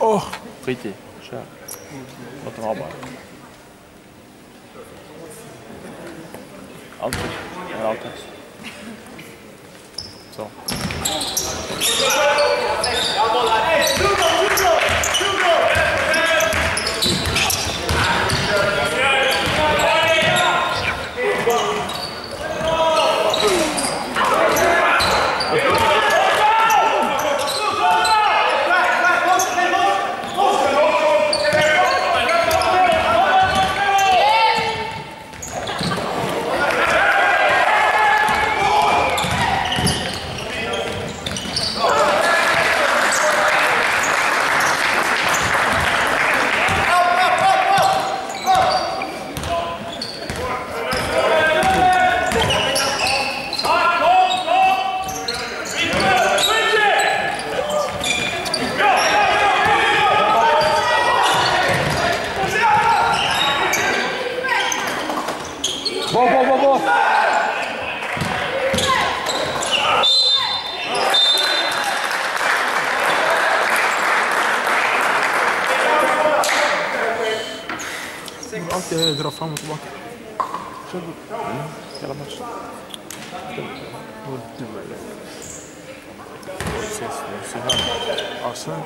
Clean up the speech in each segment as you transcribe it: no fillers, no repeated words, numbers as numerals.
Skit i. Kör. Låt dem ha bara. Allt. Allt. Så. Alltid dra fram och tillbaka. Hela matchen. Se här. Alltså.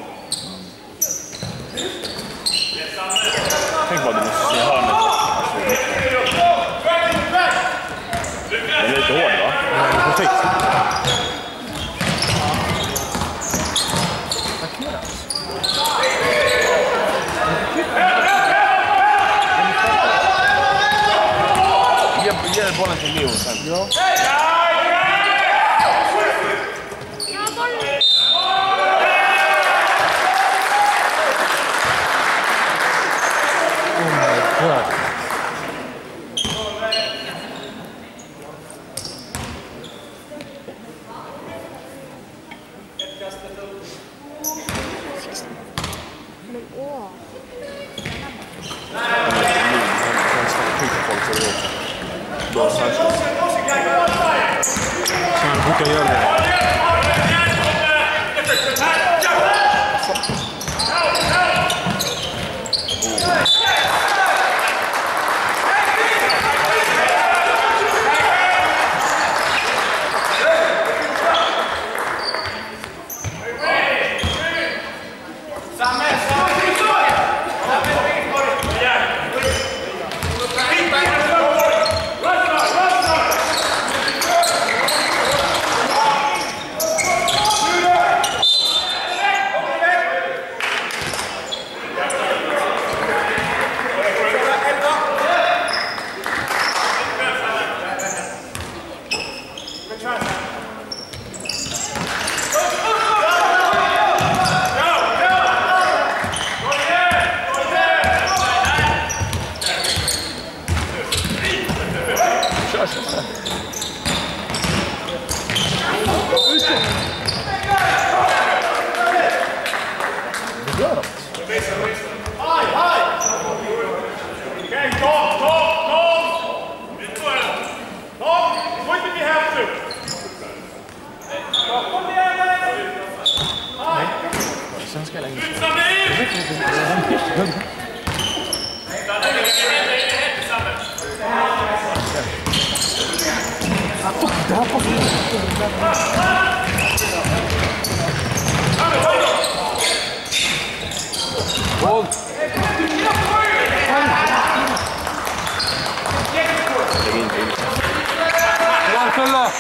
Tänk vad du måste se hörnet. Den är lite hård, va? Ja, perfekt. Ge bollen till Leo sen. Ja. Oh my god. Men åh. Bra svenska. Så han brukar göra det. Svenska längre. Boll. Fälla.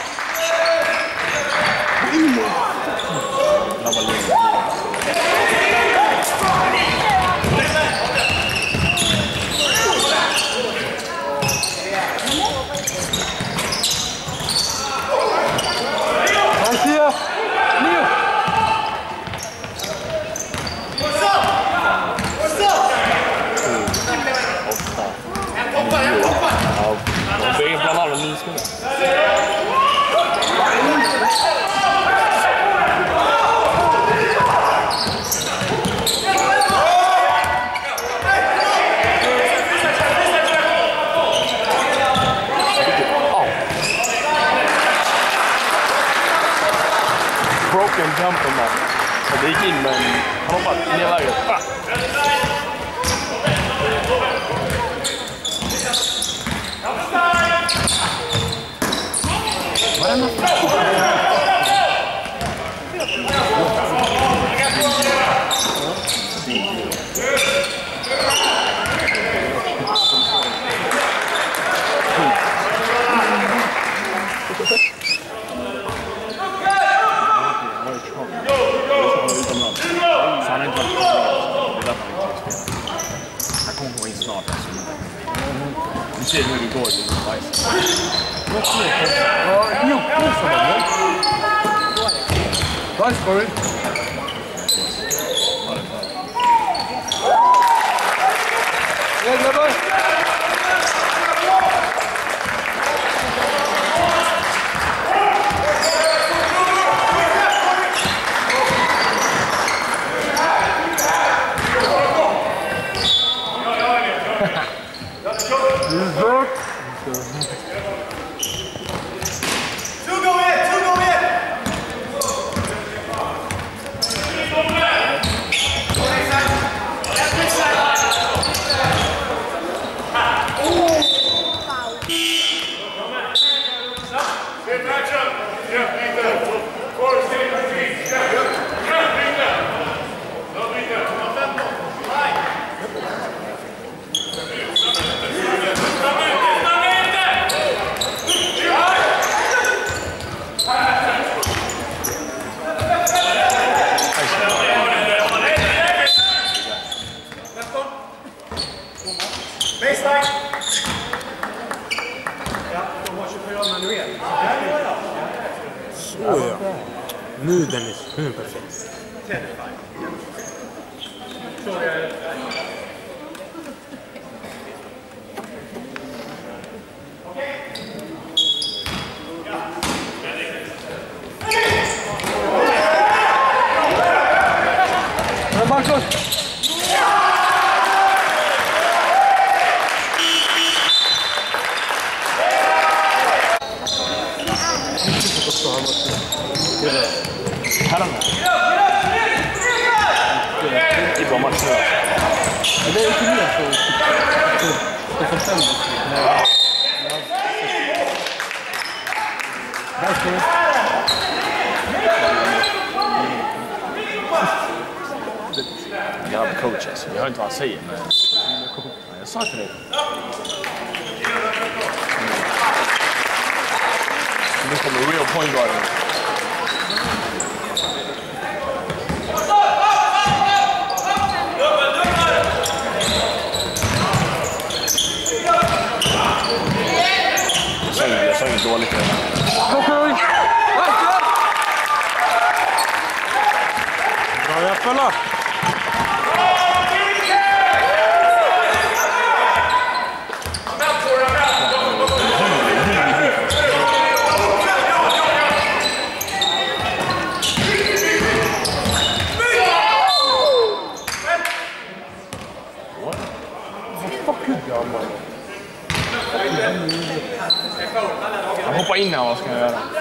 gick in, men han hoppade ner läget. Du ser hur det går till Bajs. Bajs, Corey. Nu Dennis, nu är perfekt. Här är den. Det är bra match nu. Det är inte mer så. Det får stämma. Jävla coach alltså. Jag hör inte vad han säger, men jag sa till dig. Nu kommer real point guard. Jag sa inget dåligt. Bra jävla! Han hoppar in här, vad ska jag göra?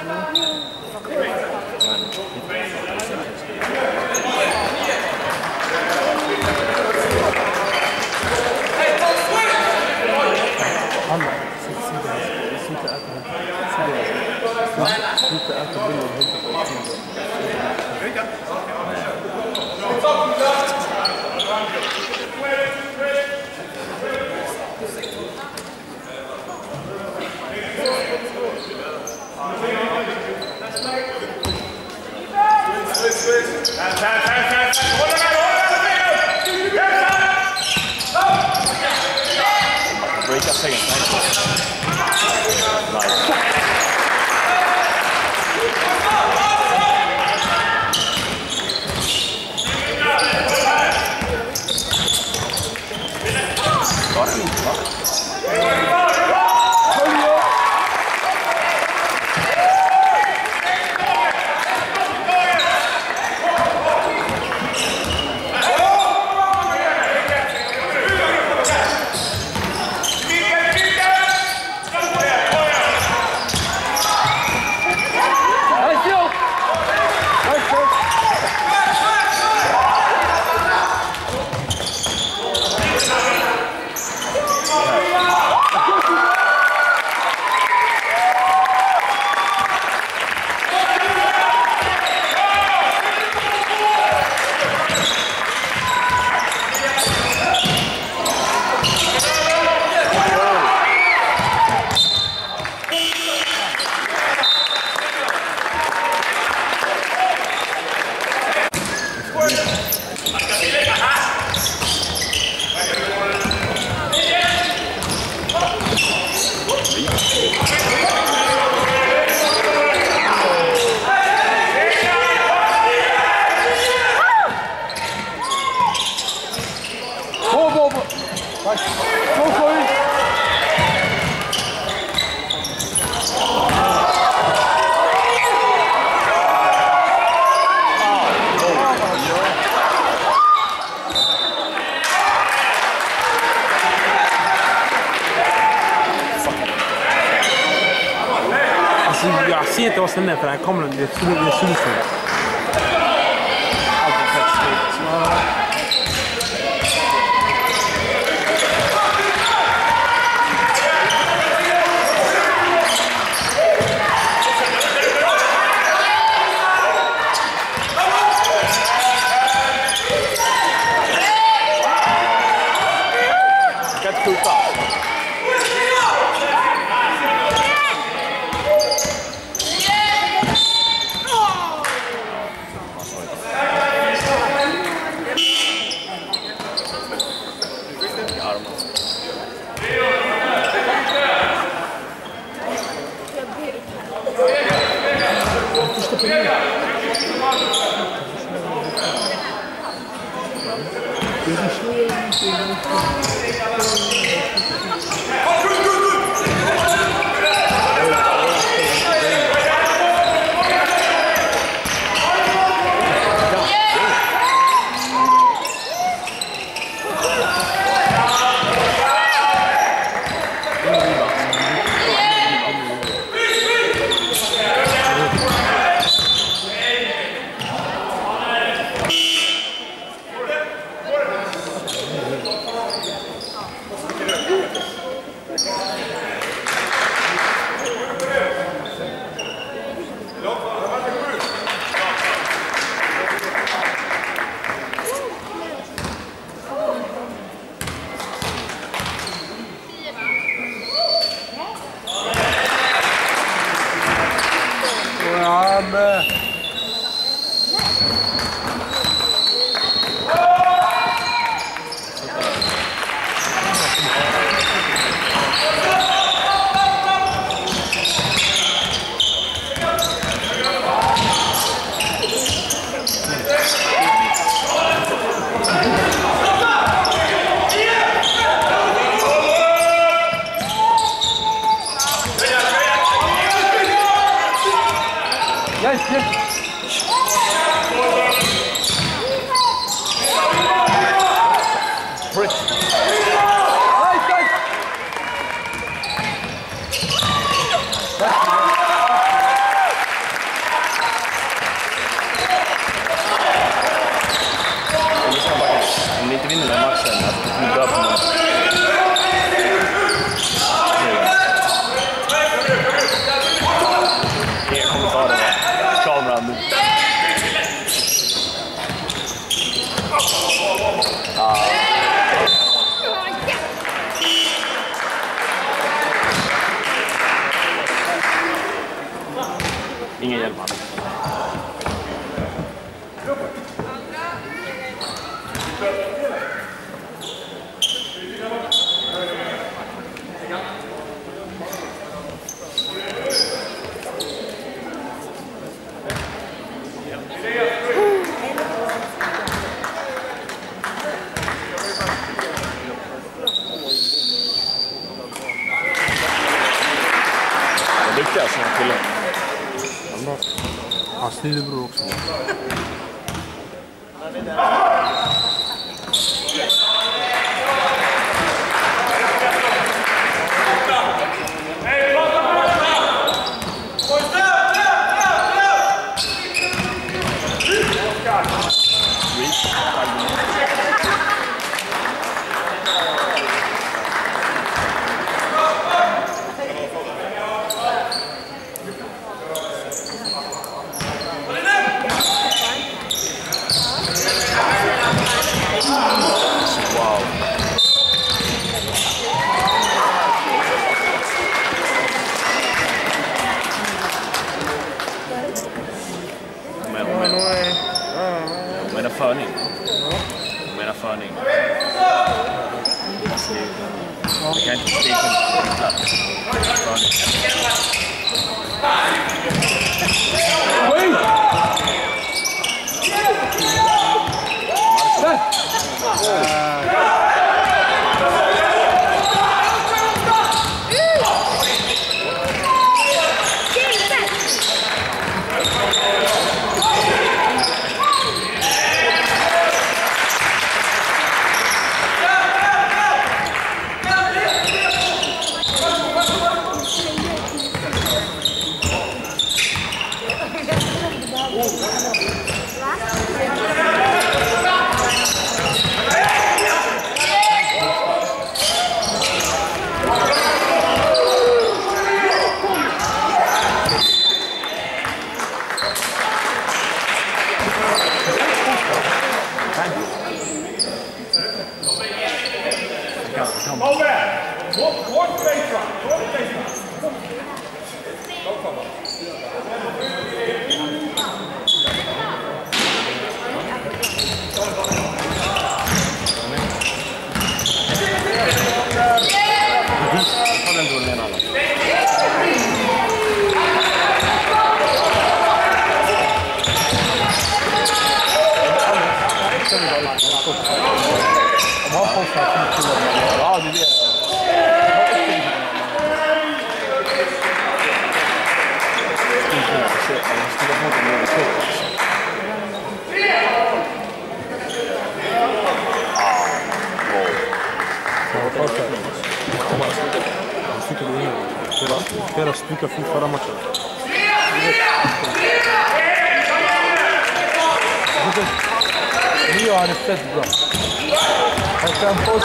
inget till oss inne för här kommer det susen. Ingen hjälp. Det är duktiga som killar. Hans lillebror också. Förning. Jag menar förning. Jag kan inte sticka på din plats. Förning. Era spica fin fără măcel. Rio are fet, bro. Hai că am fost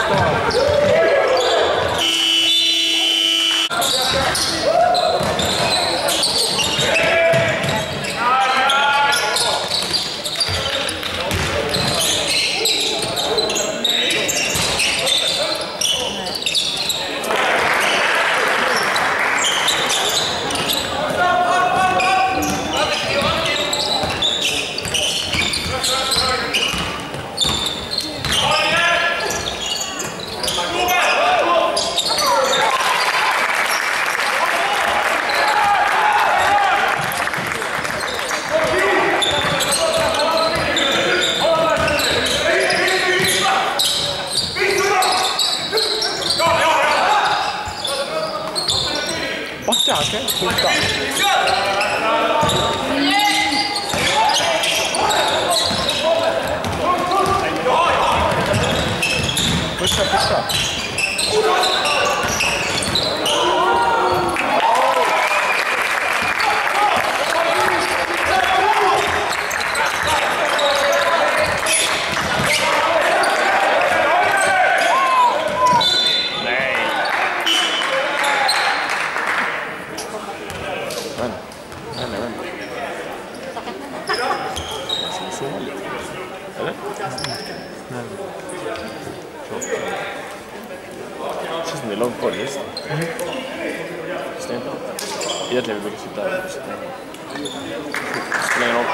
långt på det. Stand up. Egentligen vill vi sitta där. Spelar ingen roll.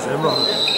Det är bra.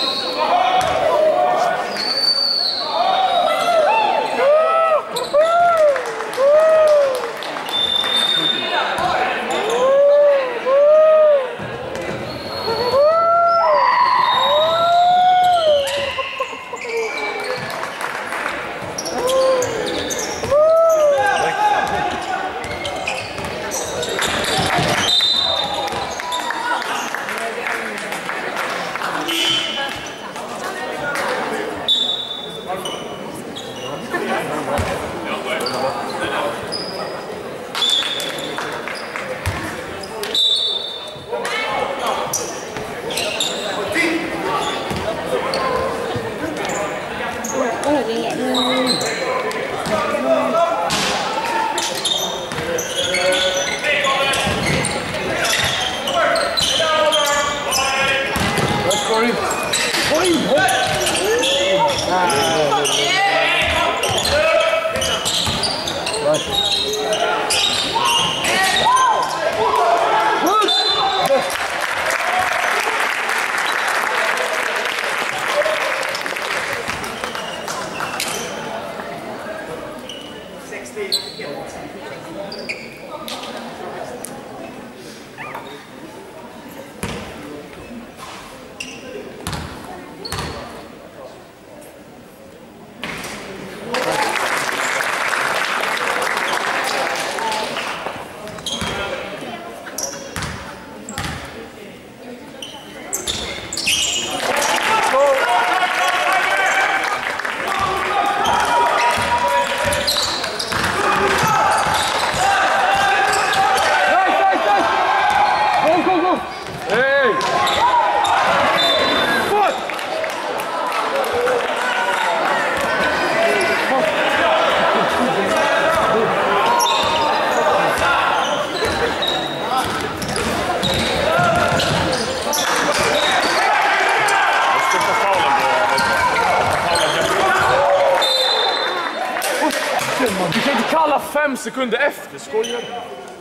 Du kan inte kalla 5 sekunder efter, skojar du?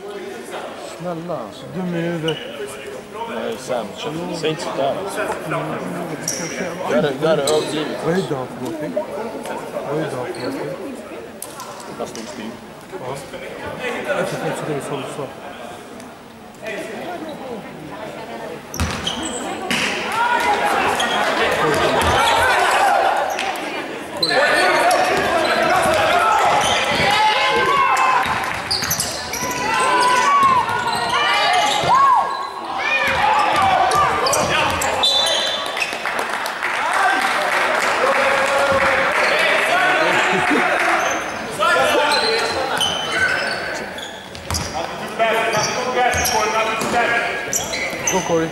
Snälla, så dum i huvudet. Nej, Sam, säg inte sådär. Det är överdrivet. Vad är det för någonting? Jag stod still. Efter 5 sekunder som du sa. Go, Corey.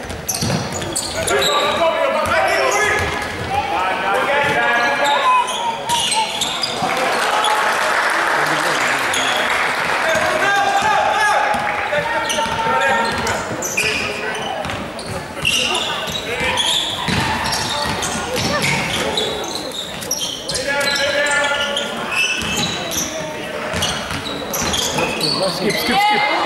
Skip.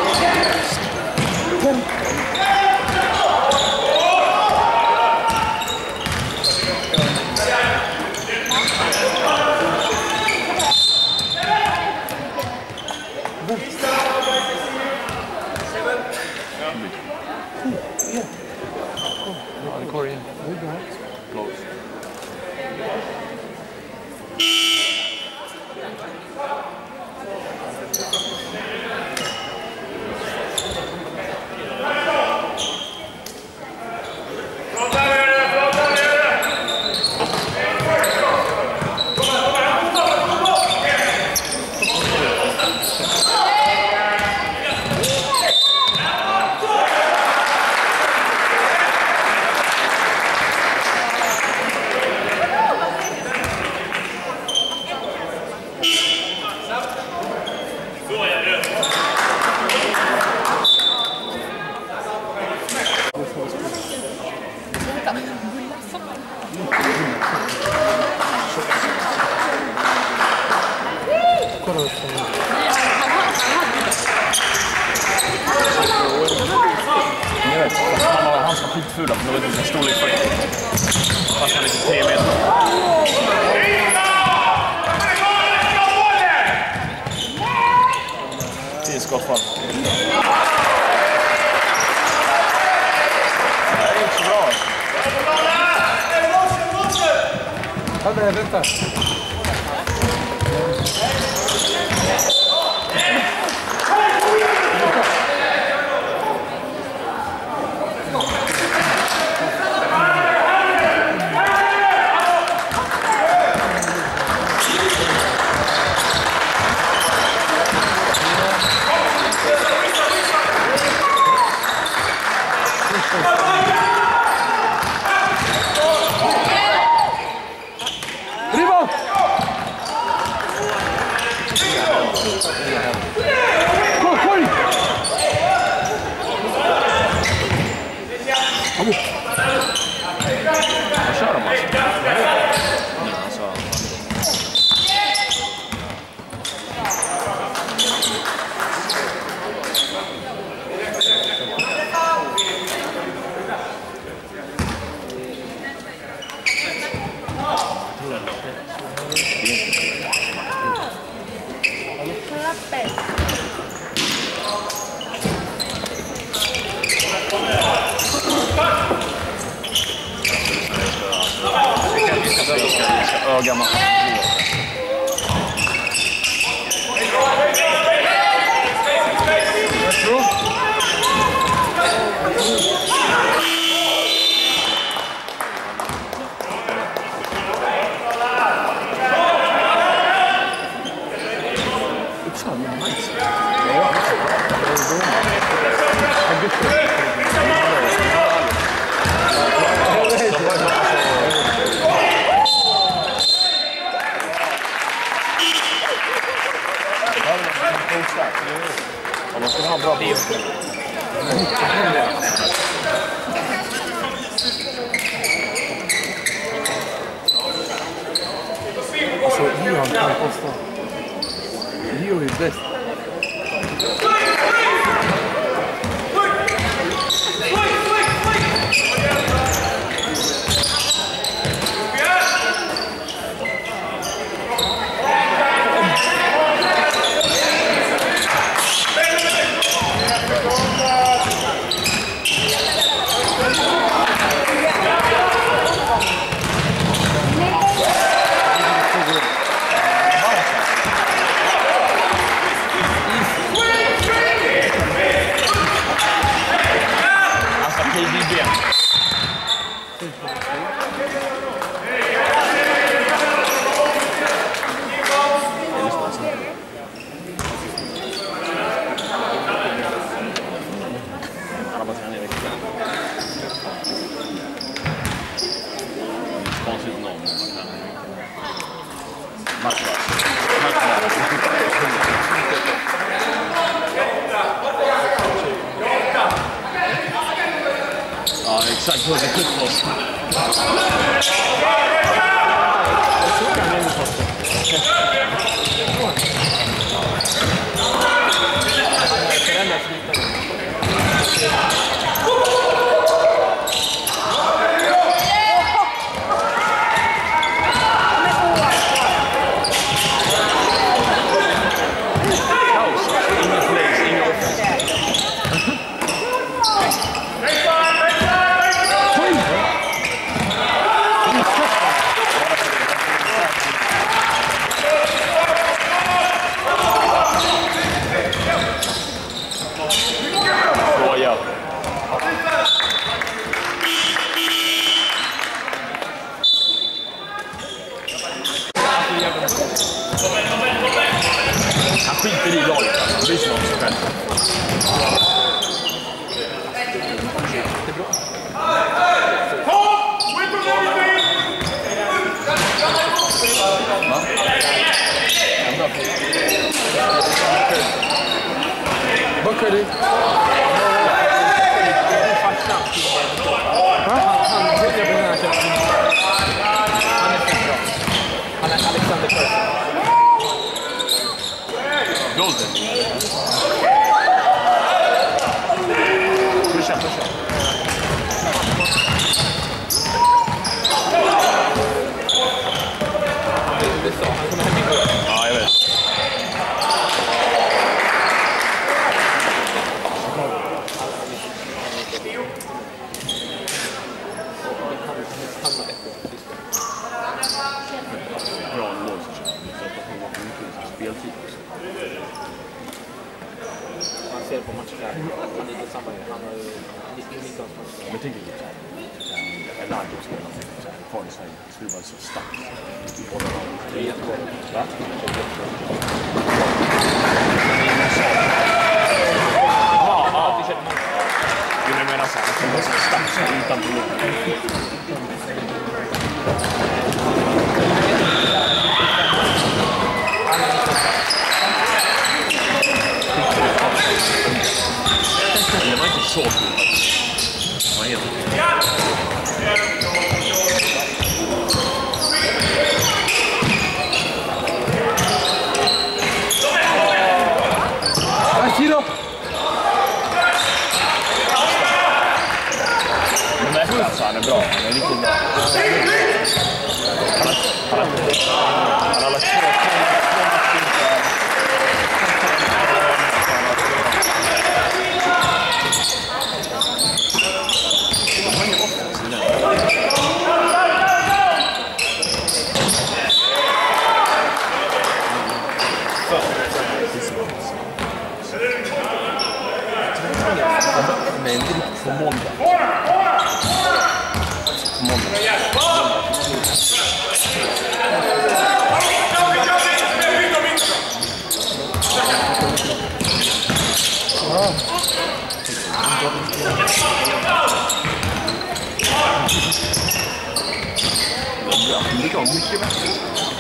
Corey. Close. ganska skitfulla för något som storlek 40. Fast han är inte 3 meter. Det är skottfall. Det är inte så bra. Hallå, jag väntar. Gammal. Man ska ha en bra bil. Alltså, Johan kan kosta. Johan är bäst. Ja, exakt. Vad är det för oss? Han skiter i laget. Han bryr sig om sig själv. Bakari. Han är Alexander Persson. Golden. Pusha. på matchkläder. Han är inte samma. Han har ju 19 matcher. Men tänker lite en lag som spelar kvar i Sverige. Det skulle vara så starkt. Det är jättebra. Va? Jag menar så här, det var så starkt utan problem. Det var inte så kul. Det var helt okej. Kilo! Men det är alltså, han är bra. Han är riktigt bra. Han har lagt två Nej, inte riktigt på måndag. Det går mycket bättre.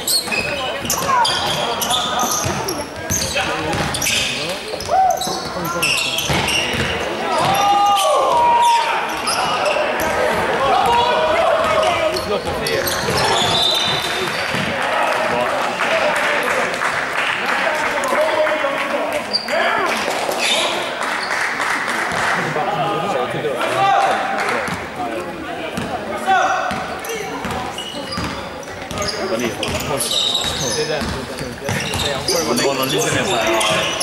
Det är den. Det var någon liten så här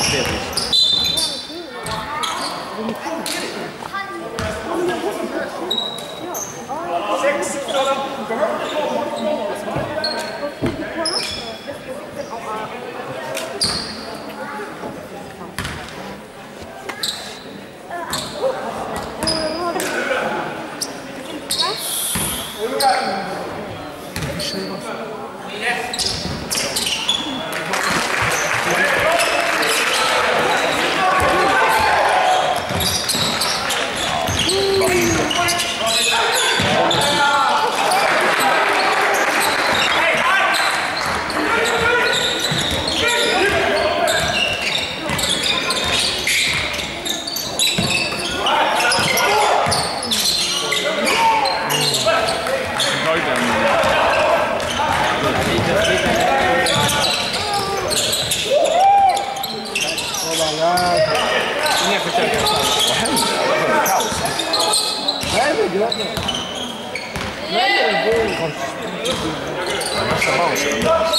Inga försök. Vad händer? Det är kaos. Nej, det är grönt. Nej, det är gott. Nästa bounce.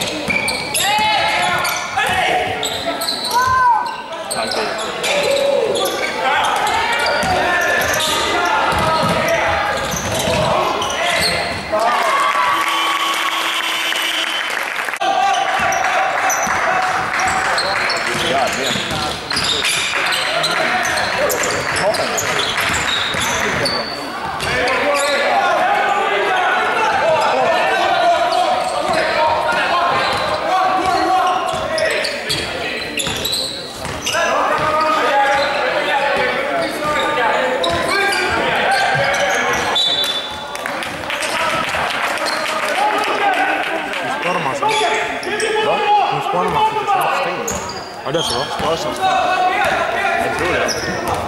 Ja, det är så. Bara som jag tror det.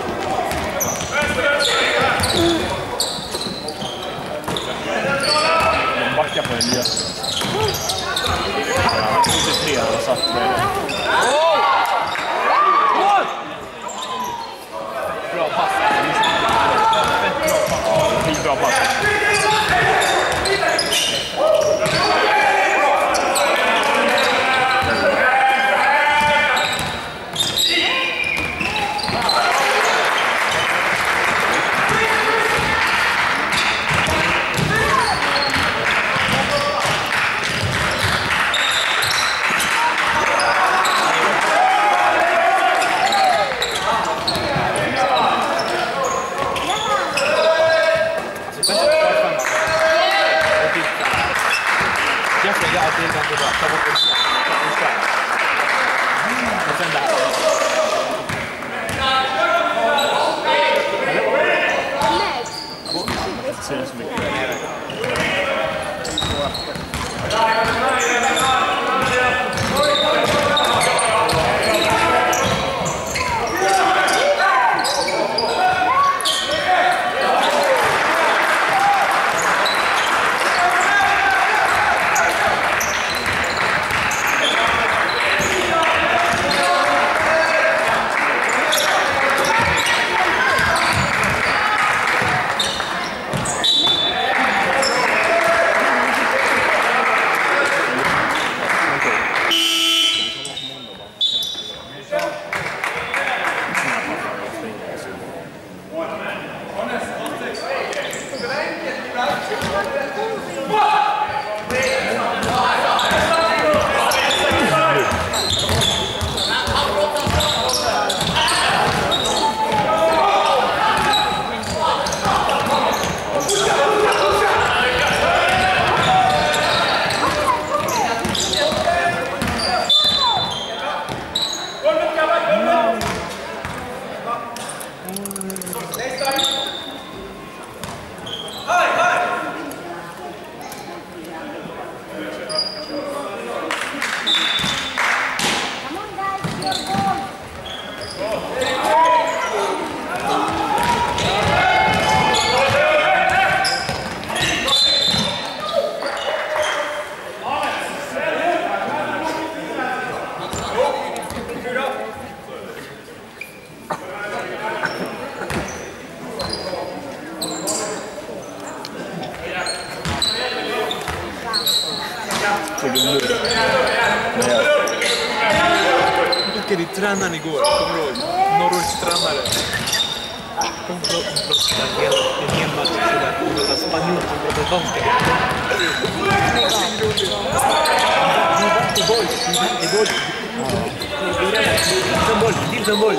De backar på en nya. Ja, 23 har satt det. Bra pass. Ja, skitbra pass. ta bort en skärm. Och sen där. Det ser så mycket. Vilken är tränaren igår? Kommer du ihåg? Norrords tränare. Kom från en hel match sådär. En spanjor som pratar danska. Till en boll.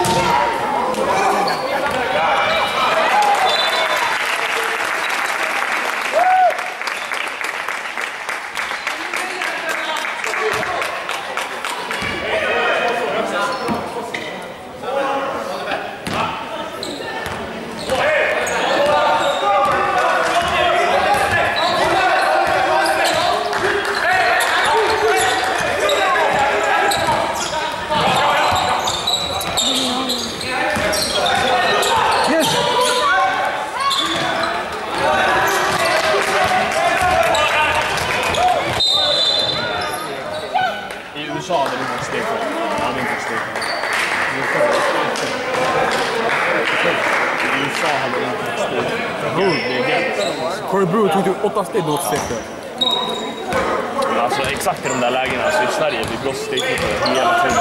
USA hade inte steg på. Han hade inte steg på. I USA hade inte steg på. Corey Brewer tog typ 8 steg mot steg. Alltså exakt i de där lägena. Alltså i Sverige blir blåst steg på hela tiden.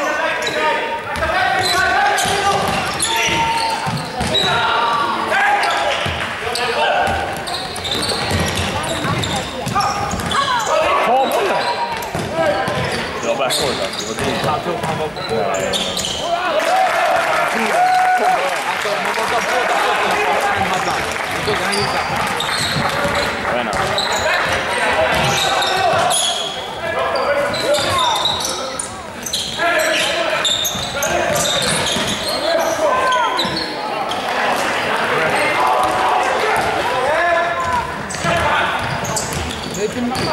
Backcourt alltså. Jag tror han var på... Alltså, man var där båda fötterna på en hade. Då kan han gissa. Jag vet inte. Det är inte mycket.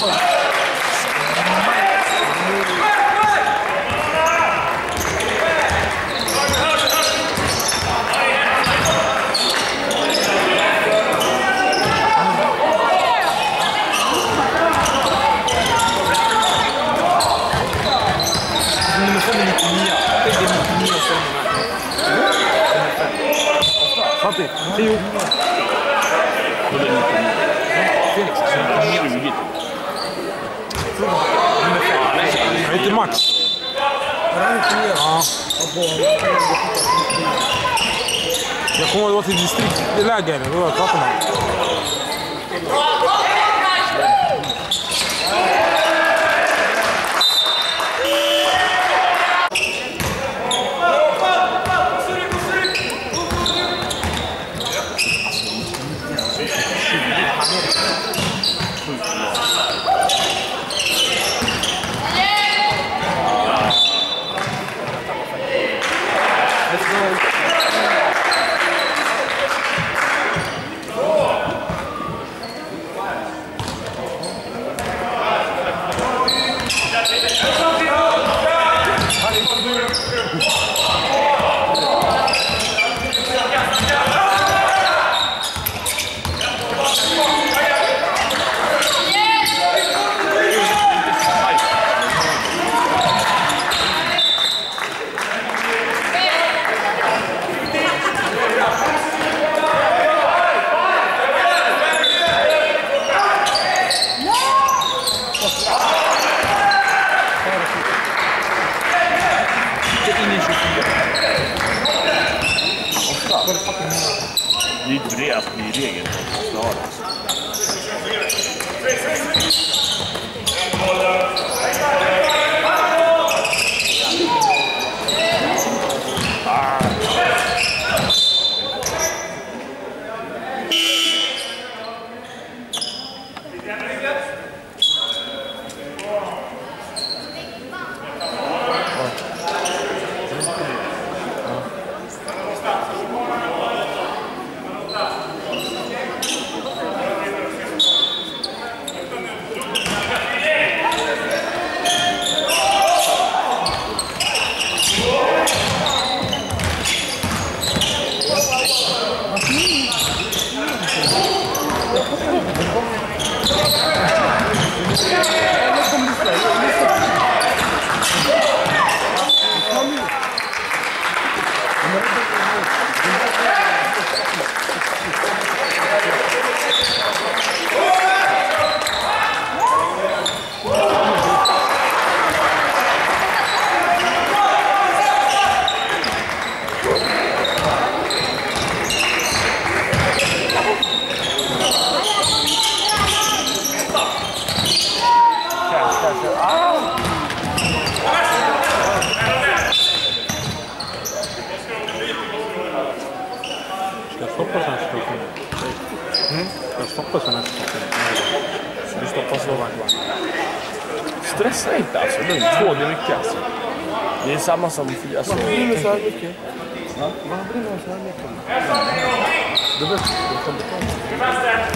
Fattig. 10. Felix, 20. Jag heter Max. Ja. Jag kommer ihåg till distriktläger. Då var jag pratat med honom. Det är ju inte det att det är regeln att man ska ha det. Du stoppar så långt. Stressa inte alltså, lugnt. 2, det är mycket alltså. Det är samma som 4. Alltså, Vad brinner så här mycket? Vad brinner så här mycket? Du vet, jag kan betala.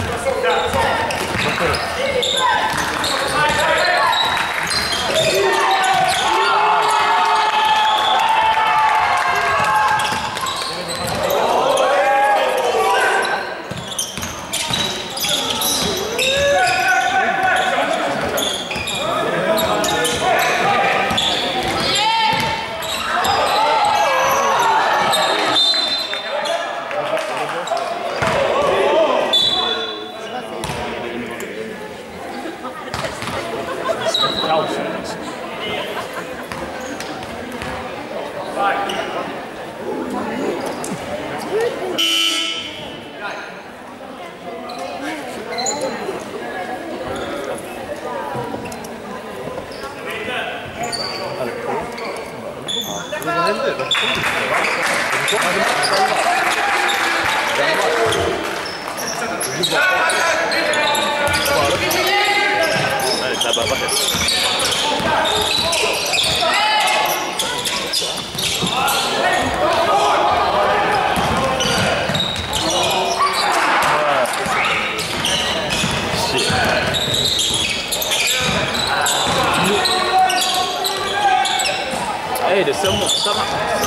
Samma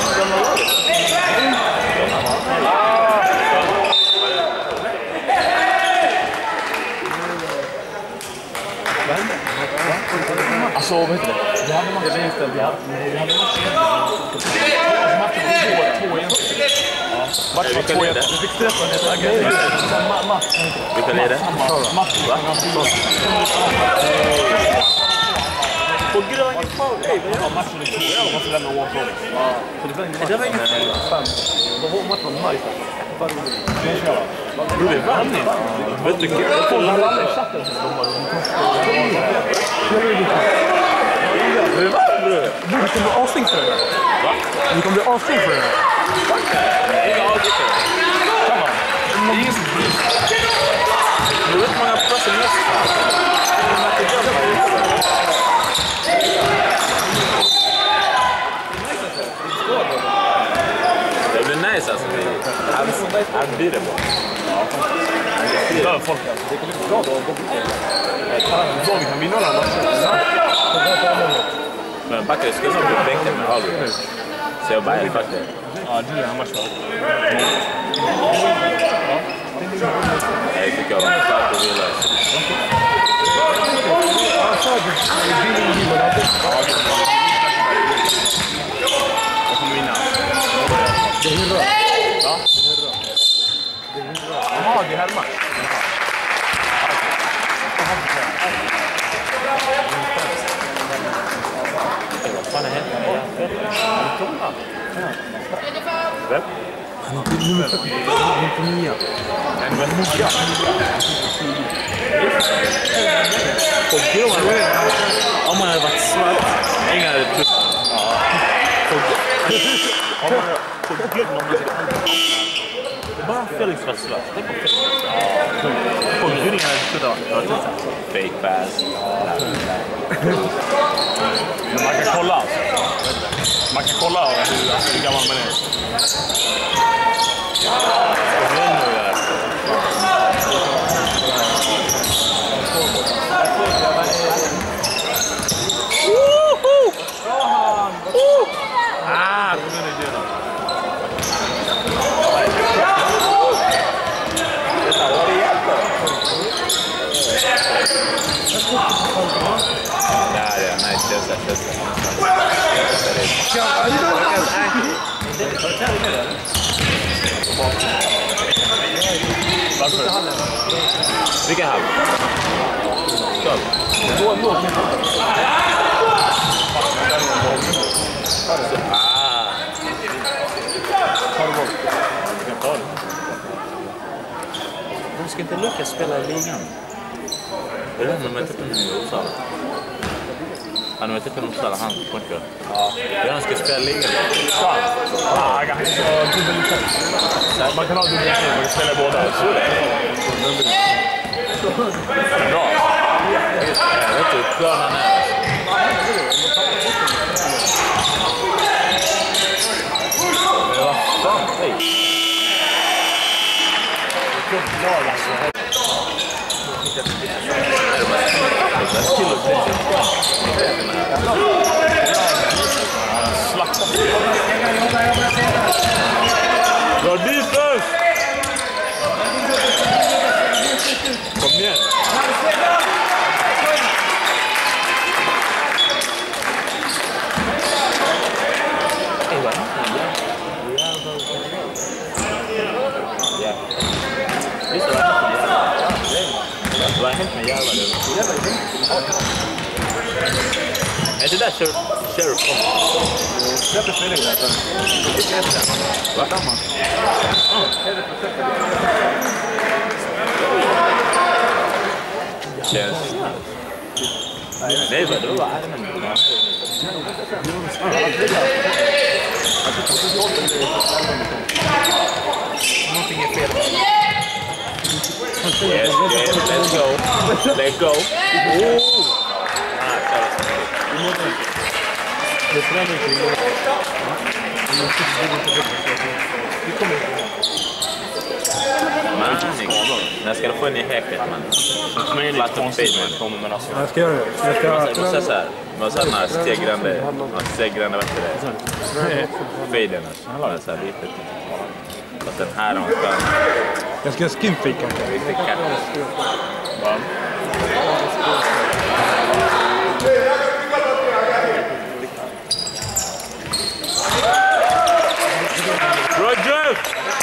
alltså, vad heter det? Det hade man inställt, ja. Det hade man matchen var 2-1. Du fick träffa det här grejen. Vilka leder? Matchen. På grund av foul. Ja, matchen är 2-1. Jag måste lämna oavsett. Så det var inget fan. Matchen var nice. Bro, vi vann inte. Vet du, jag får alla i chatten. Vi vann, bror. Du kommer bli avstängd för det här. Va? Du kommer bli avstängd för det här. Inga avgifter. Det är ingen som bryr sig. Du vet hur många platser mest. Det blir nice alltså. Han blir det bra. Det dör folk alltså. Det kommer bli bra då. Så vi kan vinna alla matcher. Men Backare skulle nog bli bänken med Alvin. Så jag bara är faktiskt. Ja, det är en match då. Jag tycker jag var klart och vill. Jag kommer vinna. Det är bra. Ja, det är bra. Jaha, det här är match. Vad fan är det här? Vem? Han har nummer 49. En vän Moja. Om man hade varit svart, ingen hade plus. Bara Felix var svart. Det är på Felix. På Gudingen hade slutat vara fake pass. Men man kan kolla alltså. Man kan kolla hur gammal man är. Vilken halv? De ska inte lyckas spela i ligan. Det är det de inte på Uppsala. Han har inte på Uppsala, han punkar. Ja, han ska spela i ligan. Ja, kanske dubbellicens. Man kan ha dubbellicens, man kan spela båda. Så är det. Bra. Jag vet inte hur klar han är. Men vad fan, hej. Det är klar alltså. Slakta. Bra defense! Kom igen. Vad har hänt med Järva nu? Är det där Sheriff kommer? Släpp det spelning där. Va? Känns. Nej, vad det var armen. Någonting är fel. Yes, let's go. Let's go. Det förändrar inte. Man, När ska du få in i häcket, man? Det är lite konstigt med kommer, men alltså. Jag ska göra det. Jag ska... Man måste säga såhär. Man måste säga stegrande, vet du det? Fejden, alltså. Såhär lite. Att den här har en skön. Jag ska skinfika. Riktigt katt. Ja. Roger!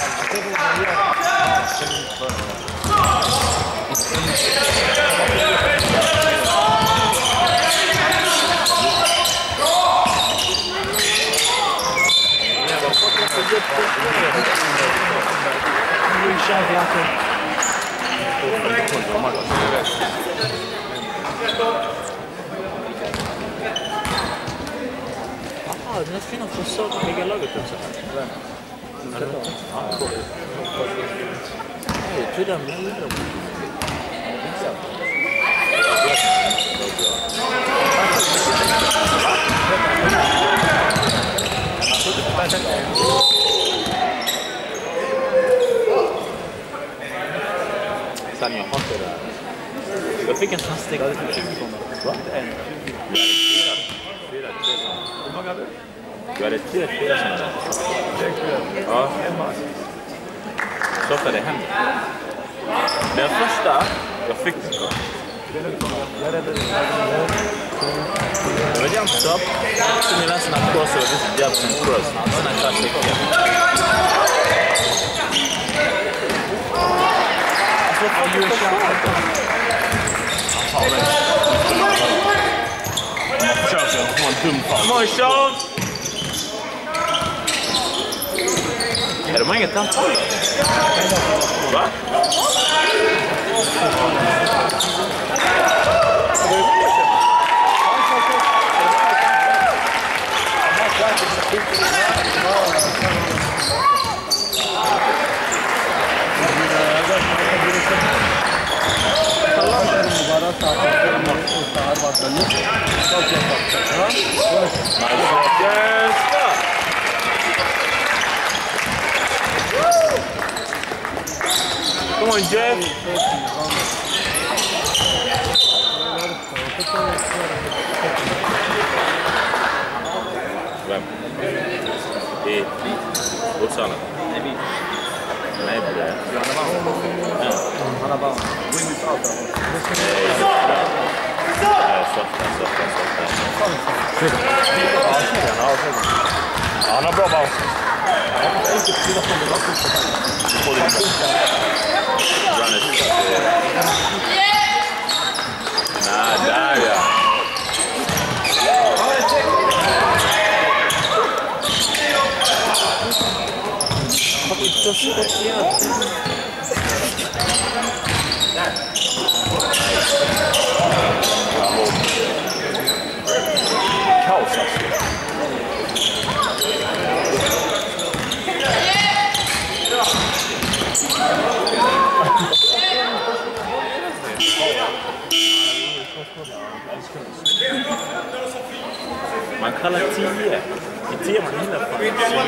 Den här kvinnan får så att ligga laget också. Jag tror den är lite. Sen jag har det där. Jag fick en faststeg. Va? Du hade 3 sådana där. Ja. Så för det händer. Den första, jag fick den. Det var jump stop. Som jag nästan har cross och det jump and cross. Sen en klassik. Så får du Come on, Sean! Är de inget antal? Va? Come on, Jeff. Vem? I Uppsala. Nej, det. Han har bara vunnit allt. Han har bra bounce. Nej, där ja. Kaos alltså. Man kallar 10. I 10 man hinner fan.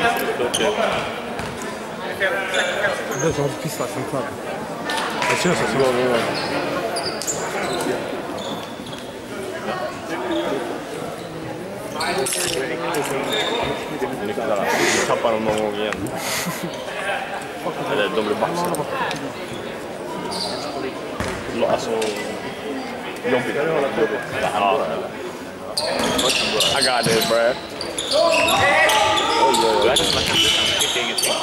Det är som att pissa som kvar. Det känns så bra. Nycklarna. Vi tappar dem någon gång igen. Eller de blir baxade. Alltså... Jobbigt. Ja. I got this, bruh. Det är som att han fick ingenting.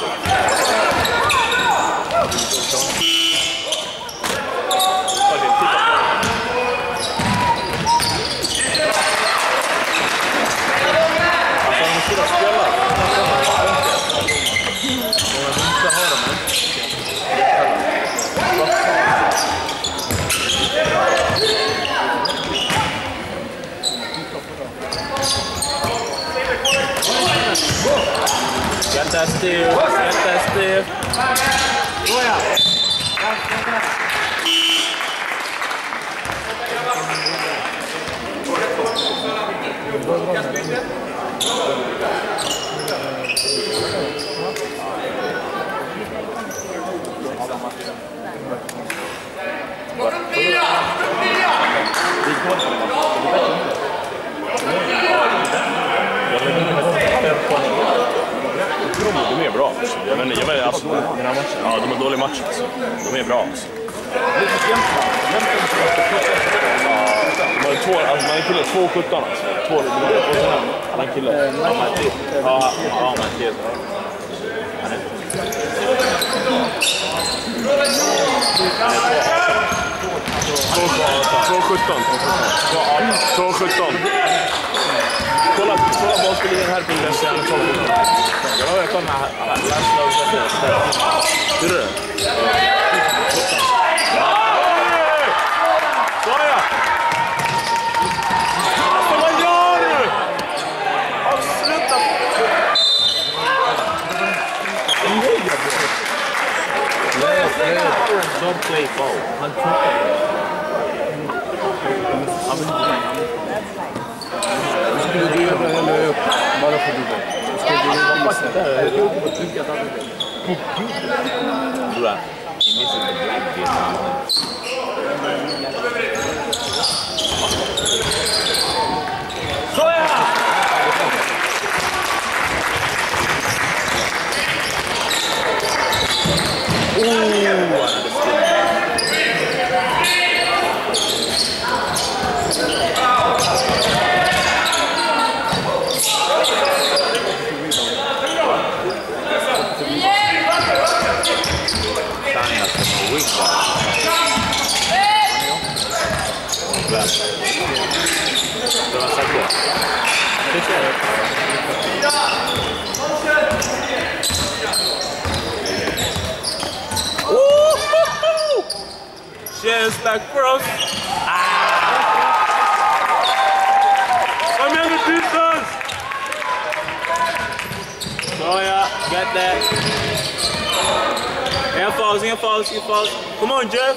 Get that Steve. matchen. Alltså. De är bra. Alltså. Man är kille 2,17 alltså. 2 och sen han kille. Ja, Mattias. Ja, Mattias. Han är 2,17. Kolla bollspelningen här på den sidan. Jag kollar med landslaget. Hur är det? Såja! Vad gör du? Avsluta! Don't play ball. Han skulle du göra eller upp bara för du där? Dura. Missing the black game. Såja! Just like cross. Come here, the defense. So yeah, get that. In falls. Come on, Jeff.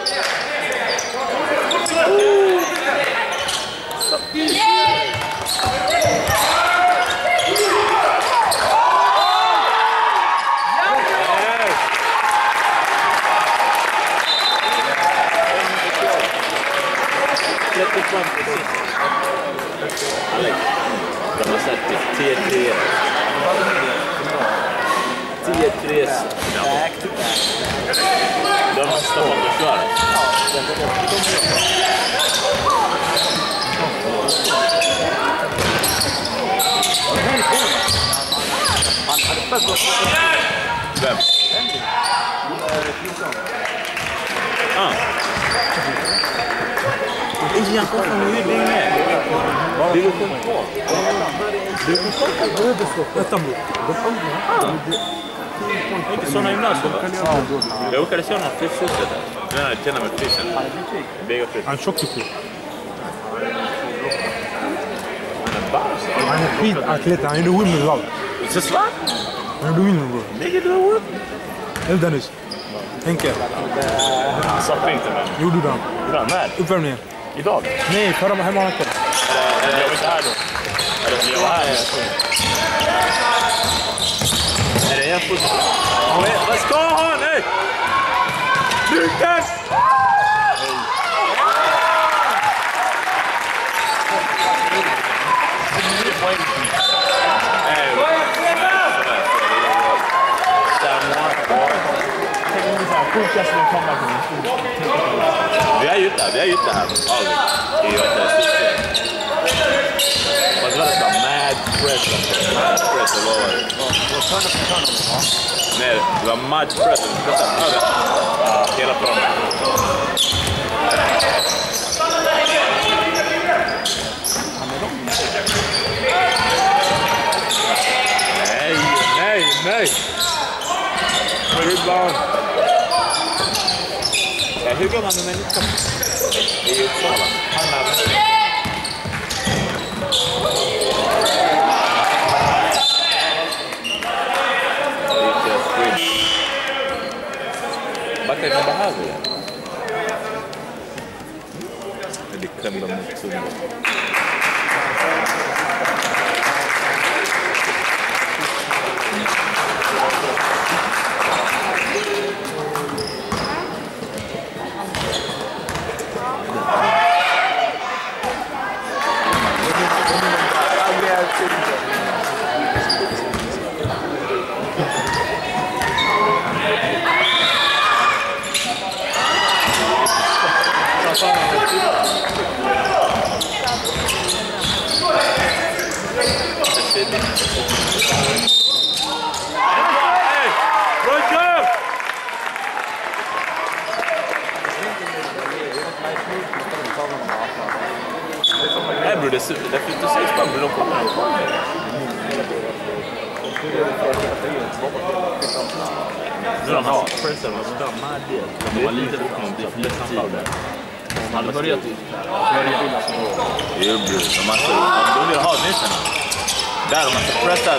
Alex, de har sett 10-3. 10-3. De har stoppat och kör. Vem? Ingen kom från Hydinge. Division 2. Inte sådana gymnasier. Jag åkade se honom flyttsutet där. Jag känner mig flytten. Han är tjock. Han är bara. Han är skitatlet. Han är the women love. Är det svart? Han är the women bro. Ligger du där? Eller Dennis. Henke. Han satt inte med. Jo, du då. Hur är han med? Uppvärmningen. Idag? Nej, förra var hemma veckan. Eller jag var inte här då. Eller jag var här. Är det en fotboll? Vad ska han? Nej! Lukas! Vi har gjort det här. Det är ju ett system. Vad var det så? Mad press och vad var det? Nej, det var mad press. Hela planen. Nej! Rebound. Hur går man med 19? Det är ju Uppsala. Han är Backa kan behöva det. Det klämmer mot tunneln. Nej bror, det är super. Därför du säger bara bror, de kommer. Nu de har pressen var så med det. De var lite för lite tid. De hade börjat i början. Jo bror, de vill ha nyttan. Där de måste pressa.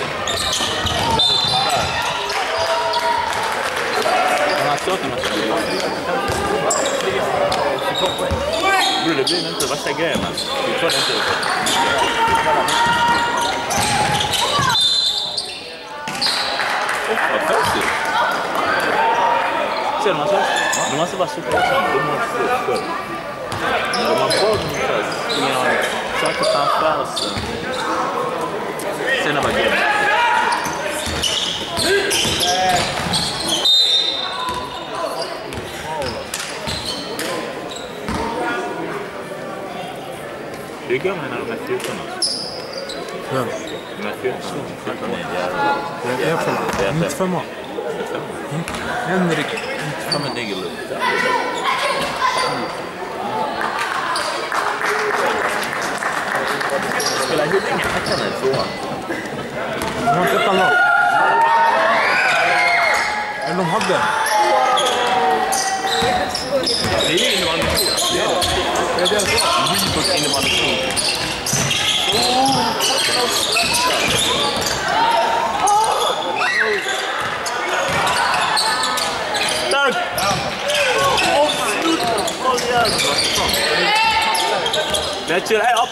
De har stått med sig. Bror, det blir inte värsta grejen. Vi får det inte ut. Vad färsigt. Ser man så? De måste vara superhetsam. De måste själv. När de har fått saker framför sig. Sen är det grejen. Det är gamla när de är 14 alltså. Ja. De är 14. Det är för mig. Inte för mig. Henrik. Inte för mig Nigelund. Spelar hur länge han kan det så? De har inte ett lag. Eller de hade. Det är ju innebandy. Det är det. Reboot innebandy. Stark! Let's chill up.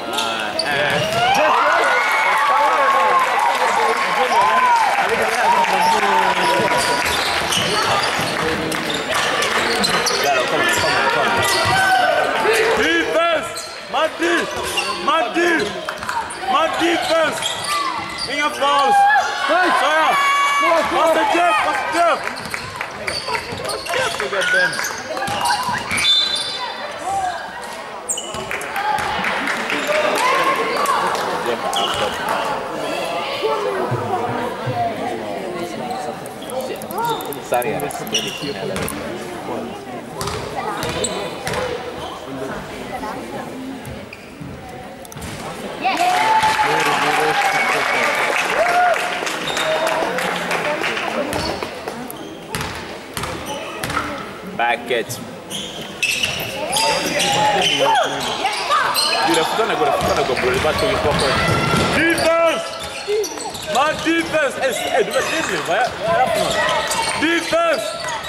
Defense! My defense! Inga fouls! Soja! What's the Jeff? Look at them. Sorry, back it. Dude, I'm gonna go, bro. It's about to be proper. Defense! My defense! Hey, do that what happened? Defense!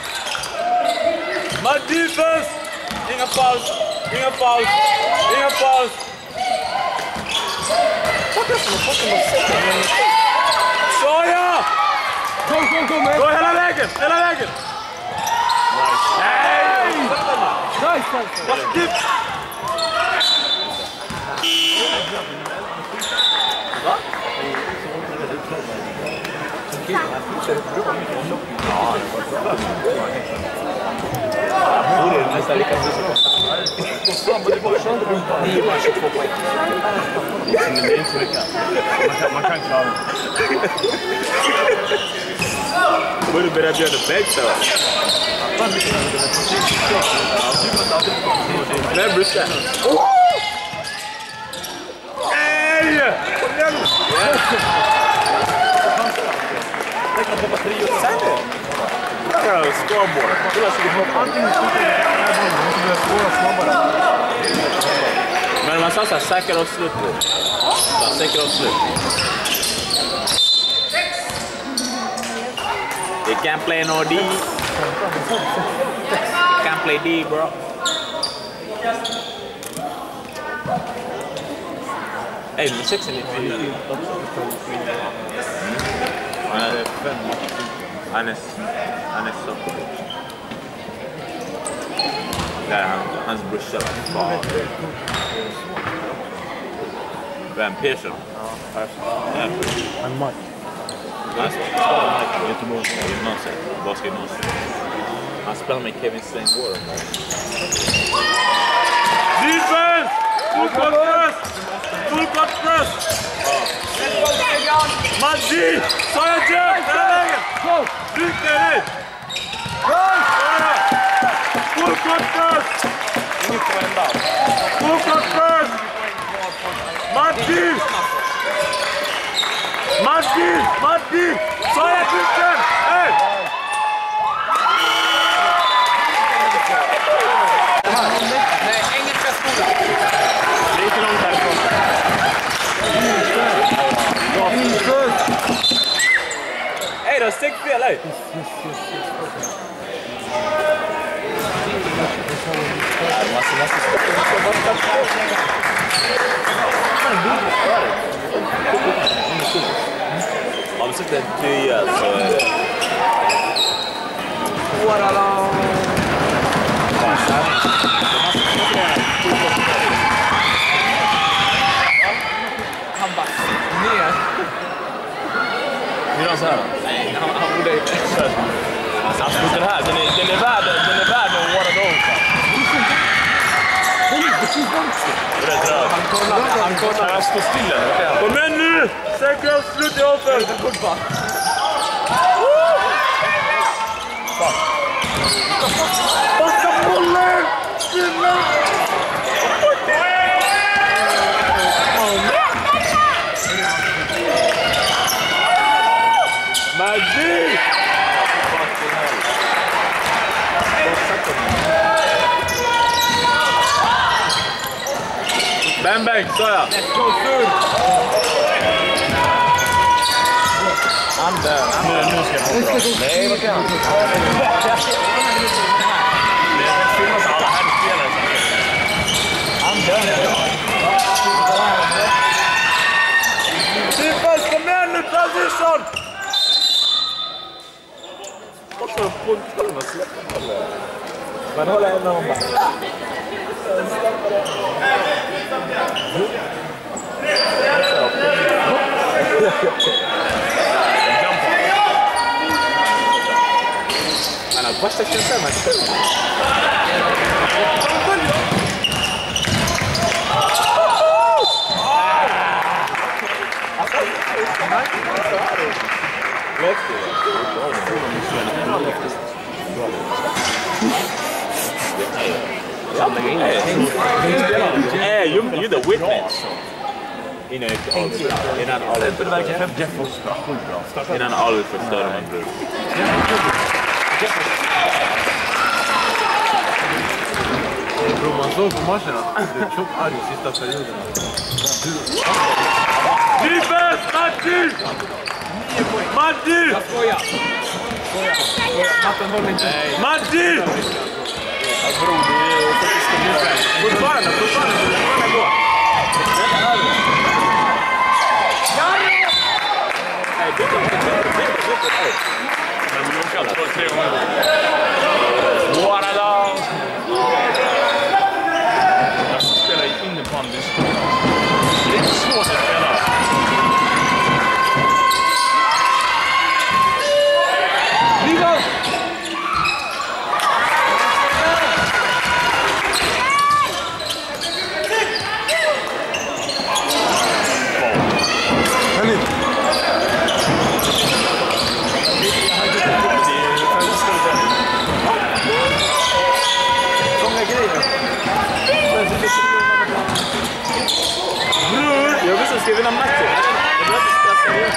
My defense! Inga fouls! Soja! Go, man! Go, hela vägen! Hey! Nice! What's the dip? Man kan klara det. Borde börja göra det bättre. Nej, Bruce. Hey! Scoreboard. Men man sa så här, säker och slut. You can't play no D. Can't play D, bro. Hey, nummer 6 är lite fin. Han är så cool. Där hans brorsa var kvar. Vem? Persson? Ja. Han Mike. Han spelar med Göteborg gymnasiet. Basketgymnasiet. Han spelar med Kevin Steinborg. Defense! Full court press! Maggi! Soja Jeff! Hela vägen! Lyft dig dit! Full court press! vända. Fokus först! Matti! Matti! Matti! Soja Christian! Hej! Nej, engelska skolan. Lite långt härifrån. Hej då, stick fel, hej! Har vi sett en tya så är det... Han bara ner. Hur är han så här? Nej, han borde inte. Alltså den här, den är värd en one of those. Det är rätt. Han kollar. Han står stilla. Kom igen nu! Säkra slut i offert! Passa bollen! Stilla! Maggi! Bang bang, Soja! Let's go through! I'm där. Nu ska jag få bra. Nej, vad kan han? Det finns alla här spelare. I'm done. Sifas, kom igen nu, transition! Och så punktar man släpper. Man håller en om bara. Ana, värsta känslan med det. Hey, you're the witness. Innan Alvis förstör man bror. Bro, man såg på matchen att det är tjockt arg i sista perioden. Defense, Matti! Matti! Jag skojar. Matten håller inte. Matti! Fortfarande gå. Jag spelar inne på Anders. Det är inte svårt att spela. Viva! Jag visste att jag ska vinna matchen. Jag vill inte stressa igen.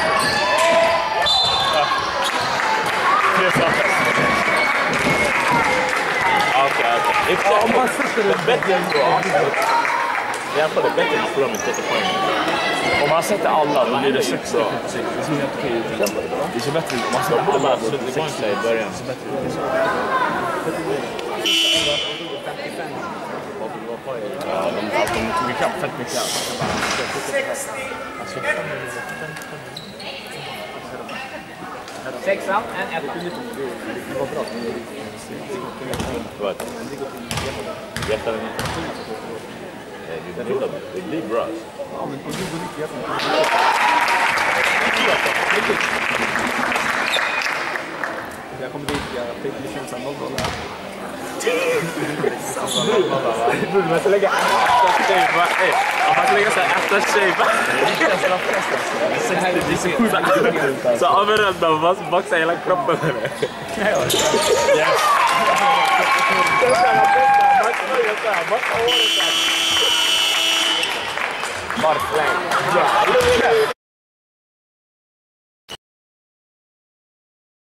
Det är sant. Okej. The betting jag får det bättre för dem inte till poäng. Om man sätter alla då blir det 6 då. Det ser bättre ut om man sätter alla så det går inte i början. Det ser bättre ut. Ja, de tog ikapp fett mycket. 6 out and 1. Det var bra. Vad? Jättar den. Det blir bra. Ja, men det går mycket jättebra. Jag kommer dit, jag fick det känns som 0 dollar. Du måste lägga after shave. Man ska lägga så här after shave. Så överallt man måste boxa hela kroppen. Yes. Mark Lang.